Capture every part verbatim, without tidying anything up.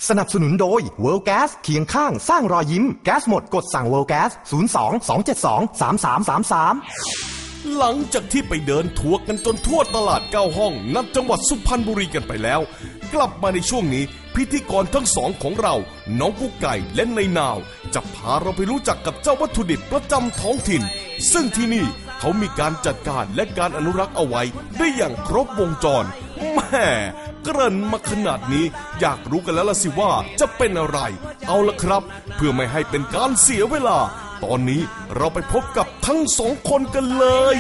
สนับสนุนโดย World Gas เคียงข้างสร้างรอยยิ้มแก๊สหมดกดสั่ง World Gas ศูนย์ สอง สอง เจ็ด สอง สาม สาม สาม สามหลังจากที่ไปเดินทัวร์กันจนทั่วตลาดเก้าห้องณจังหวัดสุพรรณบุรีกันไปแล้วกลับมาในช่วงนี้พิธีกรทั้งสองของเราน้องกุ๊กไก่และนายนาวจะพาเราไปรู้จักกับเจ้าวัตถุดิบประจำท้องถิ่นซึ่งที่นี่เขามีการจัดการและการอนุรักษ์เอาไว้ได้อย่างครบวงจรแม่เกริ่นมาขนาดนี้อยากรู้กันแล้วล่ะสิว่าจะเป็นอะไรเอาละครับเพื่อไม่ให้เป็นการเสียเวลาตอนนี้เราไปพบกับทั้งสองคนกันเลย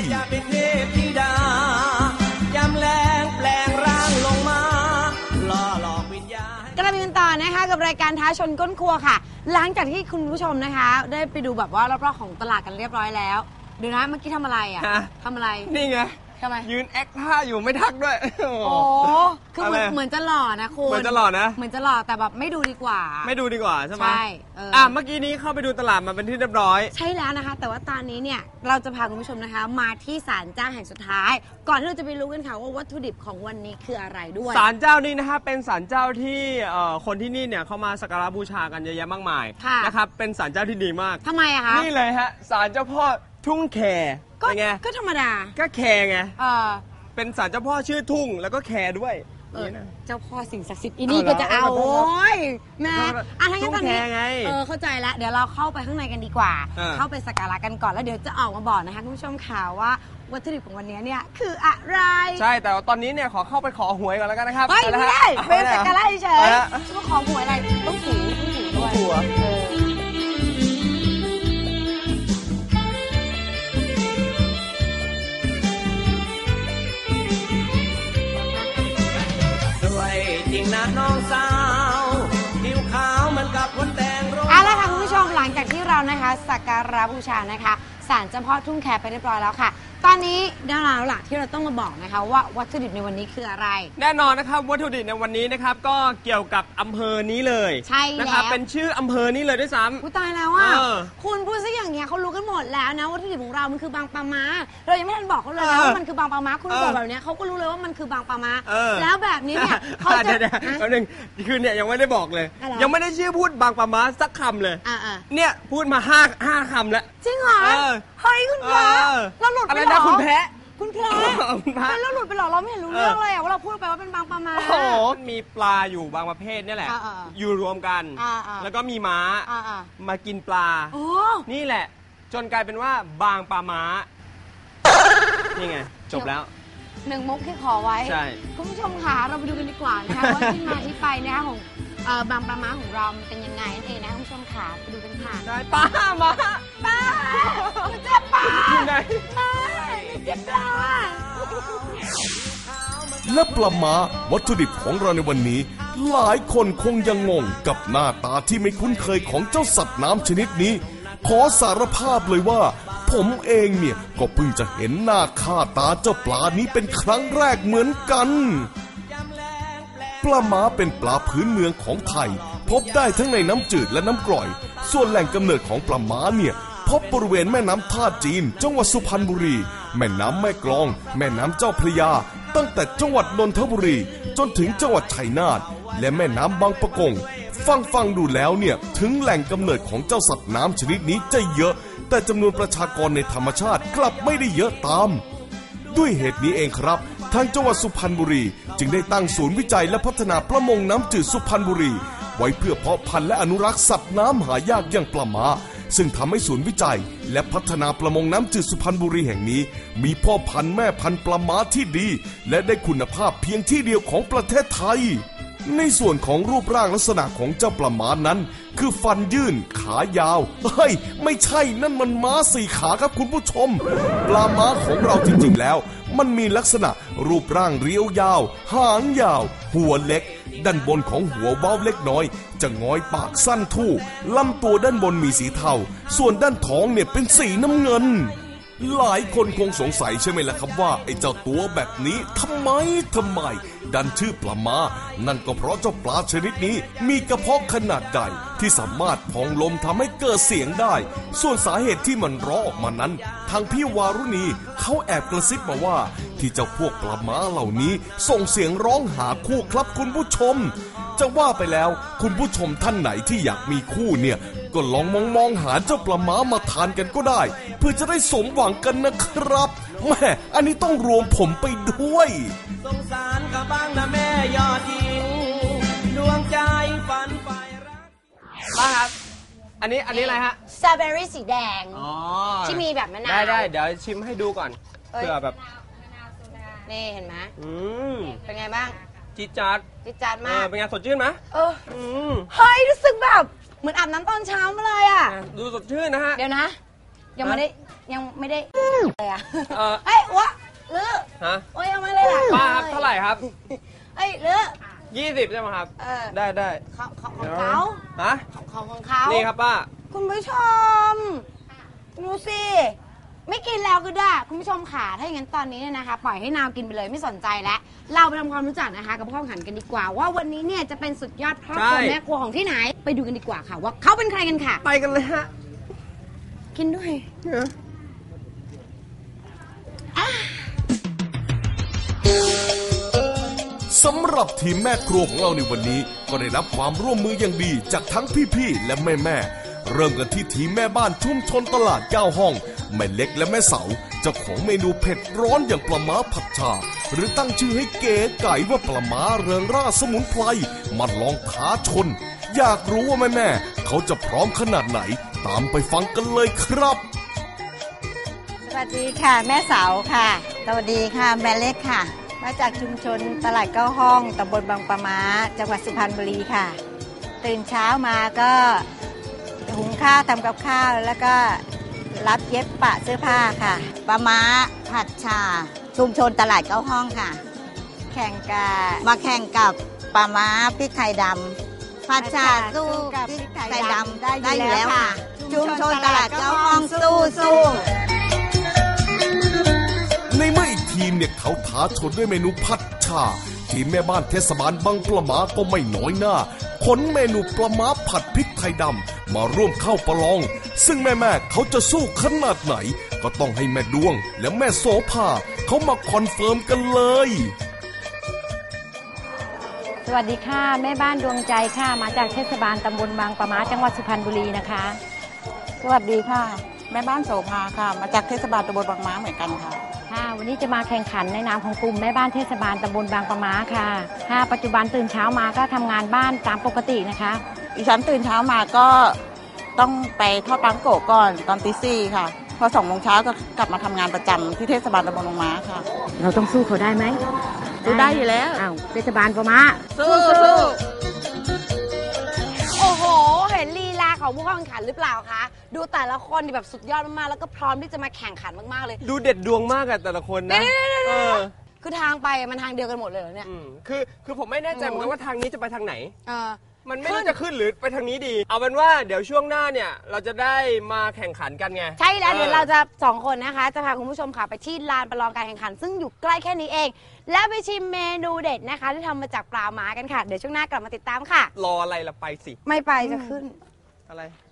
กลับมากันต่อนะคะกับรายการท้าชนก้นครัวค่ะหลังจากที่คุณผู้ชมนะคะได้ไปดูแบบว่ารอบๆของตลาดกันเรียบร้อยแล้วเดี๋ยวนะเมื่อกี้ทำอะไรอ่ะทำอะไรนี่ไงทำไมยืนแอคท่าอยู่ไม่ทักด้วยโอ้คือเหมือนเหมือนจะหล่อนะคุณเหมือนจะหล่อนะเหมือนจะหล่อแต่แบบไม่ดูดีกว่าไม่ดูดีกว่าใช่ไหมใช่อ่ะเมื่อกี้นี้เข้าไปดูตลาดมาเป็นที่เรียบร้อยใช่แล้วนะคะแต่ว่าตอนนี้เนี่ยเราจะพาคุณผู้ชมนะคะมาที่ศาลเจ้าแห่งสุดท้ายก่อนที่เราจะไปรู้กันค่ะว่าวัตถุดิบของวันนี้คืออะไรด้วยศาลเจ้านี้นะคะเป็นศาลเจ้าที่คนที่นี่เนี่ยเขามาสักการะบูชากันเยอะแยะมากมายนะครับเป็นศาลเจ้าที่ดีมากทำไมอะคะนี่เลยฮะศาลเจ้าพ่อทุ่งแคก็ไงก็ธรรมดาก็แคไงเป็นศาลเจ้าพ่อชื่อทุ่งแล้วก็แคด้วยเจ้าพ่อสิ่งศักดิ์สิทธิ์อีนี่ก็จะเอาโอ้ยแม่อ่ะทั้งนั้นตอนนี้เออเข้าใจแล้วเดี๋ยวเราเข้าไปข้างในกันดีกว่าเข้าไปสักการะกันก่อนแล้วเดี๋ยวจะออกมาบอกนะคะคุณผู้ชมข่าวว่าวัตถุดิบของวันนี้เนี่ยคืออะไรใช่แต่ตอนนี้เนี่ยขอเข้าไปขอหวยก่อนแล้วกันนะครับไม่ได้ไปสักการะเฉยๆจะมาขอหวยอะไรต้องถูต้องถูด้วยจริงนะน้องสาวผิวขาวเหมือนกับคนแดงร้อนเอาละค่ะคุณผู้ชมหลังจากที่เรานะคะสักการะบูชานะคะศาลเจ้าพ่อทุ่งแคไปเรียบร้อยแล้วค่ะตอนนี้ได้แล้วล่ะที่เราต้องมาบอกนะคะว่าวัตถุดิบในวันนี้คืออะไรแน่นอนนะครับวัตถุดิบในวันนี้นะครับก็เกี่ยวกับอำเภอนี้เลยใช่แล้วนะครับเป็นชื่ออำเภอนี้เลยด้วยซ้ำผู้ตายแล้วอ่ะคุณพูดซะอย่างเงี้ยเขารู้กันหมดแล้วนะวัตถุดิบของเรามันคือบางปะมาเรายังไม่ทันบอกเขาเลยนะว่ามันคือบางปะมาคุณบอกแบบนี้เขาก็รู้เลยว่ามันคือบางปะมาแล้วแบบนี้เนี่ยเขาจะอันหนึ่งคือเนี่ยยังไม่ได้บอกเลยยังไม่ได้ชื่อพูดบางปะมาสักคำเลยเนี่ยพูดมาห้าห้าคำแล้วจริงเหรอเฮ้ยคุณพระเราหลุดไปหรอคุณแพ้คุณพระเป็นเราหลุดไปหรอเราไม่เห็นรู้เรื่องเลยว่าเราพูดไปว่าเป็นบางปะมาโอ้โหมีปลาอยู่บางประเภทนี่แหละอยู่รวมกันแล้วก็มีม้ามากินปลานี่แหละจนกลายเป็นว่าบางปลาม้านี่ไงจบแล้วหนึ่งมุกที่ขอไว้คุณผู้ชมค่ะเราไปดูกันดีกว่านะคะว่าที่มาที่ไปนะคะของบางปลาม้าของเราเป็นยังไงนั่นเองนะคุณผู้ชมค่ะไปดูกันค่ะได้ปลามาปลาเจ็บปลาอยู่ไหนเจ็บปลาและปลาม้าวัตถุดิบของเราในวันนี้หลายคนคงยังงงกับหน้าตาที่ไม่คุ้นเคยของเจ้าสัตว์น้ำชนิดนี้ขอสารภาพเลยว่าผมเองเนี่ยก็เพิ่งจะเห็นหน้าค่าตาเจ้าปลานี้เป็นครั้งแรกเหมือนกันปลาม้าเป็นปลาพื้นเมืองของไทยพบได้ทั้งในน้ำจืดและน้ำกร่อยส่วนแหล่งกำเนิดของปลาม้าเนี่ยพบบริเวณแม่น้ำท่าจีนจังหวัดสุพรรณบุรีแม่น้ำแม่กลองแม่น้ำเจ้าพระยาตั้งแต่จังหวัดนนทบุรีจนถึงจังหวัดชัยนาทและแม่น้ำบางปะกงฟังฟังดูแล้วเนี่ยถึงแหล่งกำเนิดของเจ้าสัตว์น้ำชนิดนี้จะเยอะแต่จำนวนประชากรในธรรมชาติกลับไม่ได้เยอะตามด้วยเหตุนี้เองครับทางจังหวัดสุพรรณบุรีจึงได้ตั้งศูนย์วิจัยและพัฒนาประมงน้ำจืดสุพรรณบุรีไว้เพื่อเพาะพันธุ์และอนุรักษ์สัตว์น้ำหายากอย่างปลาม้าซึ่งทำให้ศูนย์วิจัยและพัฒนาประมงน้ำจืดสุพรรณบุรีแห่งนี้มีพ่อพันธุ์แม่พันธุ์ปลาม้าที่ดีและได้คุณภาพเพียงที่เดียวของประเทศไทยในส่วนของรูปร่างลักษณะของเจ้าปลาม้านั้นคือฟันยื่นขายาวเฮ้ยไม่ใช่นั่นมันม้าสี่ขาครับคุณผู้ชมปลาม้าของเราจริงๆแล้วมันมีลักษณะรูปร่างเรียวยาวหางยาวหัวเล็กด้านบนของหัวเว้าเล็กน้อยจะงอยปากสั้นทู่ลำตัวด้านบนมีสีเทาส่วนด้านท้องเนี่ยเป็นสีน้ำเงินหลายคนคงสงสัยใช่ไหมล่ะครับว่าไอ้เจ้าตัวแบบนี้ทำไมทำไมดันชื่อปลาม้านั่นก็เพราะเจ้าปลาชนิดนี้มีกระเพาะขนาดใหญ่ที่สามารถพองลมทำให้เกิดเสียงได้ส่วนสาเหตุที่มันร้องออกมานั้นทางพี่วารุณีเขาแอบกระซิบมาว่าที่เจ้าพวกปลาม้าเหล่านี้ส่งเสียงร้องหาคู่ครับคุณผู้ชมจะว่าไปแล้วคุณผู้ชมท่านไหนที่อยากมีคู่เนี่ยก็ลองมองมองหาเจ้าปลาม้ามาทานกันก็ได้เพื่อจะได้สมหวังกันนะครับแม่อันนี้ต้องรวมผมไปด้วยสงสารกับบ้างนะแม่ยอดหญิงดวงใจฝันใฝ่รักป้าครับอันนี้อันนี้อะไรฮะสตรอเบอรี่สีแดงที่มีแบบมะนาวได้ได้เดี๋ยวชิมให้ดูก่อนเผื่อแบบนี่เห็นไหมอืมเป็นไงบ้างจี๊ดจ๊าดจี๊ดจ๊าดมากเป็นไงสดชื่นไหมเออเฮ้ยรู้สึกแบบเหมือนอาบน้ำตอนเช้ามาเลยอ่ะดูสดชื่นนะฮะเดี๋ยวนะยังไม่ได้ยังไม่ได้เลยอ่ะเอ้ยวะเลือฮะโอ้ยเอามาเลยล่ะป้าครับเท่าไหร่ครับเอ้ยเลือยี่สิบใช่ไหมครับได้ได้ของของเขาฮะของของเขานี่ครับป้าคุณผู้ชมดูสิไม่กินแล้วก็ได้คุณผู้ชมค่ะถ้าอย่างนั้นตอนนี้เนี่ยนะคะปล่อยให้นาวกินไปเลยไม่สนใจแล้วเราไปทำความรู้จักนะคะกับพ่อขันกันดีกว่าว่าวันนี้เนี่ยจะเป็นสุดยอดครอบครัวแม่ครัวของที่ไหนไปดูกันดีกว่าค่ะว่าเขาเป็นใครกันค่ะไปกันเลยฮะกินด้วยสำหรับทีมแม่ครัวของเราในวันนี้ก็ได้รับความร่วมมืออย่างดีจากทั้งพี่ๆและแม่ๆเริ่มกันที่ทีมแม่บ้านชุมชนตลาดเก้าห้องแม่เล็กและแม่เสาเจ้าของเมนูเผ็ดร้อนอย่างปลาม้าผัดชาหรือตั้งชื่อให้เก๋ไก่ว่าปลาม้าเริงร่าสมุนไพรมาลองท้าชนอยากรู้ว่าแม่ๆเขาจะพร้อมขนาดไหนตามไปฟังกันเลยครับสวัสดีค่ะแม่เสาค่ะสวัสดีค่ะแม่เล็กค่ะมาจากชุมชนตลาดเก้าห้องตำบลบางปะม้าจังหวัดสุพรรณบุรีค่ะตื่นเช้ามาก็หุงข้าวทำกับข้าวแล้วก็รับเย็บปะเสื้อผ้าค่ะปลาม้าผัดชาชุมชนตลาดเก้าห้องค่ะแข่งกับมาแข่งกับปลาม้าพริกไทยดำผัดชาสู้กับพริกไทยดำได้อยู่แล้วค่ะชุมชนตลาดเก้าห้องสู้สู้ในเมื่ออีกทีมเนี่ยเขาท้าชนด้วยเมนูผัดชาทีมแม่บ้านเทศบาลบางปลาม้าก็ไม่น้อยหน้าขนเมนูปลาม้าผัดพริกไทยดำมาร่วมเข้าประลองซึ่งแม่ๆเขาจะสู้ขนาดไหนก็ต้องให้แม่ดวงและแม่โสภาเขามาคอนเฟิร์มกันเลยสวัสดีค่ะแม่บ้านดวงใจค่ะมาจากเทศบาลตำบลบางปะม้าจังหวัดสุพรรณบุรีนะคะสวัสดีค่ะแม่บ้านโสภาค่ะมาจากเทศบาลตำบลบางม้าเหมือนกันค่ะค่ะวันนี้จะมาแข่งขันในนามของกลุ่มแม่บ้านเทศบาลตำบลบางปะม้าค่ะค่ะปัจจุบันตื่นเช้ามาก็ทำงานบ้านตามปกตินะคะดิฉันตื่นเช้ามาก็ต้องไปทอดปังโกะก่อนตอนตีสี่ค่ะพอสองโมงเช้าก็กลับมาทำงานประจำที่เทศบาลตำบลบางม้าค่ะเราต้องสู้เขาได้ไหมสู้ได้อยู่แล้วอ้าวเทศบาลปะม้าสู้สู้โอ้โหเห็นลีลาของผู้เข้าแข่งขันหรือเปล่าคะดูแต่ละคนแบบสุดยอดมากๆแล้วก็พร้อมที่จะมาแข่งขันมากๆเลยดูเด็ดดวงมากอะแต่ละคนนะคือทางไปมันทางเดียวกันหมดเลยเหรอเนี่ยคือคือผมไม่แน่ใจเหมือนกันว่าทางนี้จะไปทางไหนมันไม่รู้จะขึ้นหรือไปทางนี้ดีเอาเป็นว่าเดี๋ยวช่วงหน้าเนี่ยเราจะได้มาแข่งขันกันไงใช่แล้วเดี๋ยวเราจะสองคนนะคะจะพาคุณผู้ชมค่ะไปที่ลานประลองการแข่งขันซึ่งอยู่ใกล้แค่นี้เองแล้วไปชิมเมนูเด็ดนะคะที่ทำมาจากปลาม้ากันค่ะเดี๋ยวช่วงหน้ากลับมาติดตามค่ะรออะไรล่ะไปสิไม่ไปจะขึ้นอะไร